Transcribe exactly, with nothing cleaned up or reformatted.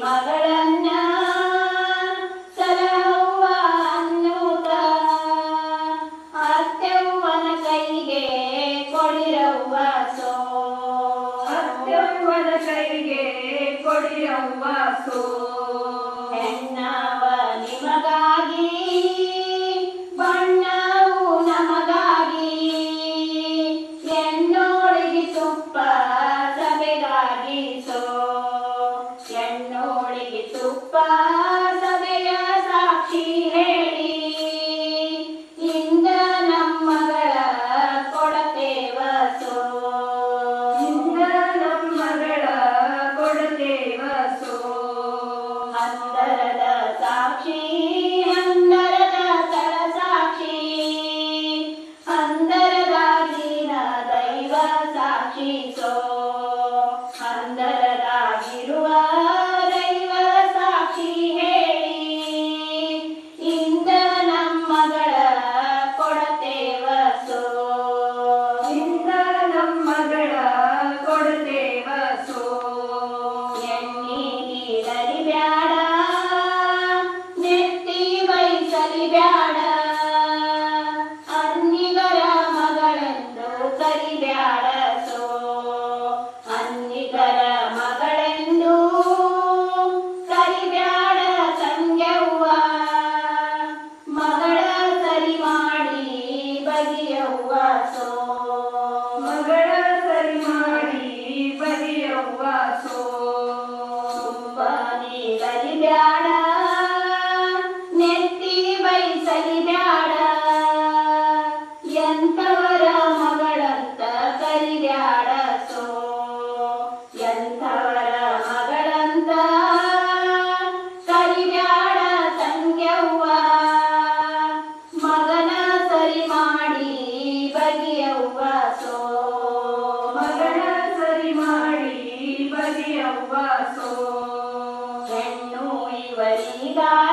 ಮಗಳನ್ನ ಸಲಹುವ ಅನ್ನೂತ ಅತ್ತೆವ್ವನ ಕೈಗೆ ಕೊಡಿರವ್ವ ಸೋ ಅತ್ತೆವ್ವನ ಕೈಗೆ ಕೊಡಿರವ್ವ ಸೋ ಹೆಣ್ಣವ ನಿಮಗಾಗಿ ಬಣ್ಣವು ನಮಗಾಗಿ ಎನ್ನೋಳಿಗೆ ತುಪ್ಪ ಸಭೆಗಾಗಿ ಸೋ ಎನ್ನೋಳಿಗೆ ತುಪ್ಪ ಸಭೆಯ ಸಾಕ್ಷಿ ಹೇಳಿ ಇಂದ ನಮ್ಮಗಳ ಕೊಡತೇವ ಸೋ ಇಂದ ನಮ್ಮಗಳ ಕೊಡತೇವ ಸೋ ಹಂದರದ ಸಾಕ್ಷಿ ಹಂದರದ ತಳ ಸಾಕ್ಷಿ ಹಂದರದಾಗಿನ ದೈವ ಸಾಕ್ಷಿ ಸೋ ಹಂದರದಾಗಿರುವ ದೈವ ಸಾಕ್ಷಿ ಹೇಳಿ ಇಂದ ನಮ್ಮಗಳ ಕೊಡತೇವ ಸೋ ಇಂದ ನಮ್ಮಗಳ ಕೊಡತೇವ ಸೋ ಎಣ್ಣಿ ನೀಡಲಿ ಬ್ಯಾಡ ನೆತ್ತಿ ಬೈಸಲಿ ಬ್ಯಾಡ ಅನ್ನಿಗರ ಮಗಳೆಂದು ಕರಿಬ್ಯಾಡ ಸೋ ಅನ್ನಿಗರ ಮಗಳೆಂದು ಕರಿಬ್ಯಾಡ ಸಂಗ್ಯವ್ವ ಮಗಳ ಸರಿ ಮಾಡಿ ಬಗೆಯವ್ವ ಸೋ ಮಗಳ ಸರಿ ಮಾಡಿ ಬಗೆಯವ್ವ ಸೋ ತುಪ್ಪ ನೀಡಲಿ ಬ್ಯಾಡ ನೆತ್ತಿ ಬೈಸಲಿ ಬ್ಯಾಡ ಎಂಥವರ ಮಗಳಂತ ಕರಿಬ್ಯಾಡ ಸೋ ಎಂಥವರ ಮಗಳಂತ ಕರಿಬ್ಯಾಡ ತಂಗ್ಯವ್ವ ಮಗನ ಸರಿ ಮಾಡಿ ಬಗೆಯವ್ವ ಸೋ ಮಗಳ ಸರಿ ಮಾಡಿ ಬಗೆಯವ್ವ ಸೋ ಹೆಣ್ಣು ಇವರಿಗಾಗಿ